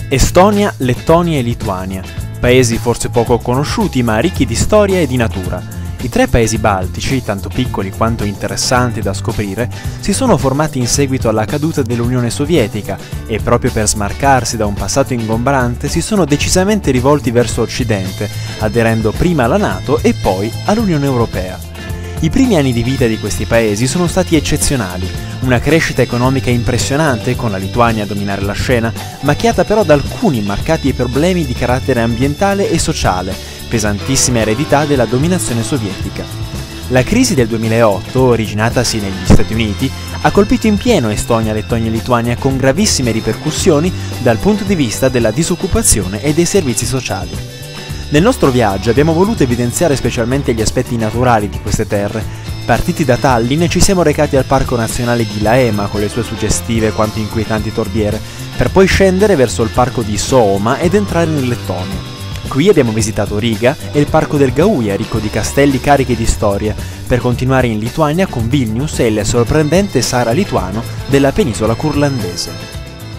Estonia, Lettonia e Lituania, paesi forse poco conosciuti ma ricchi di storia e di natura. I tre paesi baltici, tanto piccoli quanto interessanti da scoprire, si sono formati in seguito alla caduta dell'Unione Sovietica e proprio per smarcarsi da un passato ingombrante si sono decisamente rivolti verso Occidente, aderendo prima alla NATO e poi all'Unione Europea. I primi anni di vita di questi paesi sono stati eccezionali, una crescita economica impressionante con la Lituania a dominare la scena, macchiata però da alcuni marcati problemi di carattere ambientale e sociale, pesantissima eredità della dominazione sovietica. La crisi del 2008, originatasi negli Stati Uniti, ha colpito in pieno Estonia, Lettonia e Lituania con gravissime ripercussioni dal punto di vista della disoccupazione e dei servizi sociali. Nel nostro viaggio abbiamo voluto evidenziare specialmente gli aspetti naturali di queste terre. Partiti da Tallinn ci siamo recati al Parco Nazionale di Laema con le sue suggestive quanto inquietanti torbiere, per poi scendere verso il parco di Soomaa ed entrare in Lettonia. Qui abbiamo visitato Riga e il parco del Gauja, ricco di castelli carichi di storia, per continuare in Lituania con Vilnius e il sorprendente Sara lituano della penisola curlandese.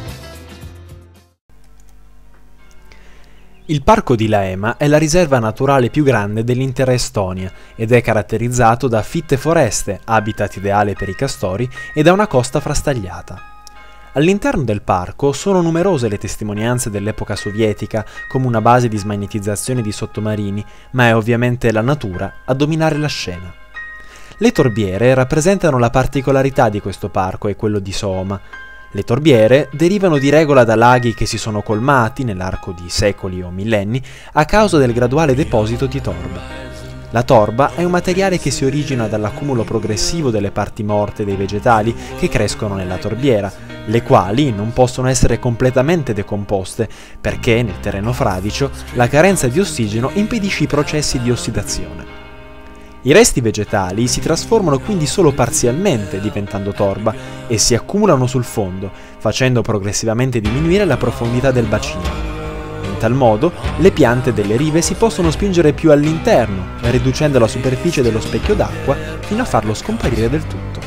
Il parco di Laema è la riserva naturale più grande dell'intera Estonia ed è caratterizzato da fitte foreste, habitat ideale per i castori, e da una costa frastagliata. All'interno del parco sono numerose le testimonianze dell'epoca sovietica come una base di smagnetizzazione di sottomarini, ma è ovviamente la natura a dominare la scena. Le torbiere rappresentano la particolarità di questo parco e quello di Soomaa. Le torbiere derivano di regola da laghi che si sono colmati nell'arco di secoli o millenni a causa del graduale deposito di torba. La torba è un materiale che si origina dall'accumulo progressivo delle parti morte dei vegetali che crescono nella torbiera, le quali non possono essere completamente decomposte perché nel terreno fradicio la carenza di ossigeno impedisce i processi di ossidazione. I resti vegetali si trasformano quindi solo parzialmente diventando torba e si accumulano sul fondo, facendo progressivamente diminuire la profondità del bacino. In tal modo, le piante delle rive si possono spingere più all'interno, riducendo la superficie dello specchio d'acqua fino a farlo scomparire del tutto.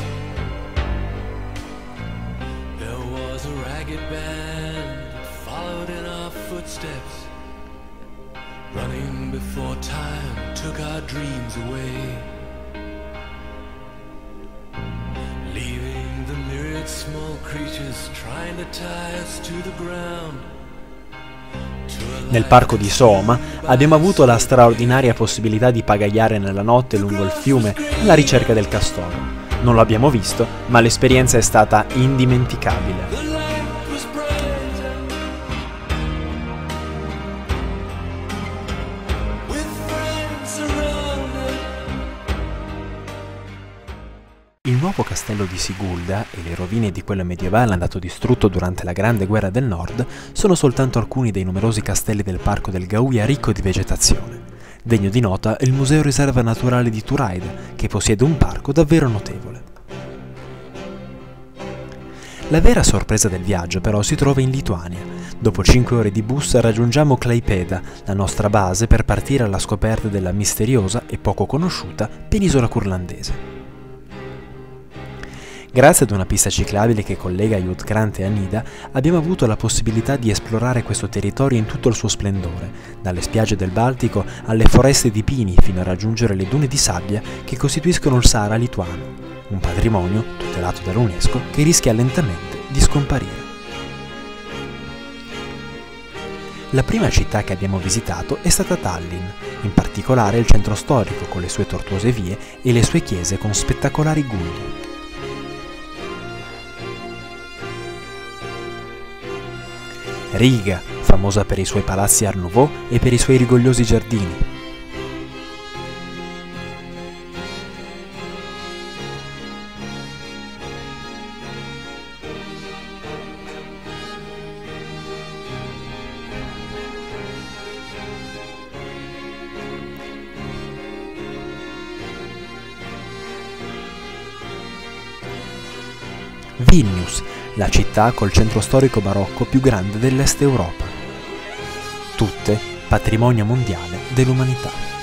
Took our dreams away, leaving the myriad small creatures trying to tie us to the ground. Nel parco di Soomaa abbiamo avuto la straordinaria possibilità di pagaiare nella notte lungo il fiume alla ricerca del castoro. Non l'abbiamo visto, ma l'esperienza è stata indimenticabile. Il nuovo castello di Sigulda e le rovine di quello medievale andato distrutto durante la Grande Guerra del Nord sono soltanto alcuni dei numerosi castelli del parco del Gauja ricco di vegetazione. Degno di nota è il Museo Riserva Naturale di Turaida, che possiede un parco davvero notevole. La vera sorpresa del viaggio però si trova in Lituania. Dopo 5 ore di bus raggiungiamo Klaipėda, la nostra base per partire alla scoperta della misteriosa e poco conosciuta penisola curlandese. Grazie ad una pista ciclabile che collega Jutkrant e Anida, abbiamo avuto la possibilità di esplorare questo territorio in tutto il suo splendore, dalle spiagge del Baltico alle foreste di pini fino a raggiungere le dune di sabbia che costituiscono il Sahara lituano, un patrimonio tutelato dall'UNESCO che rischia lentamente di scomparire. La prima città che abbiamo visitato è stata Tallinn, in particolare il centro storico con le sue tortuose vie e le sue chiese con spettacolari guglie. Riga, famosa per i suoi palazzi Art Nouveau e per i suoi rigogliosi giardini. Vilnius, la città col centro storico barocco più grande dell'Est Europa. Tutte patrimonio mondiale dell'umanità.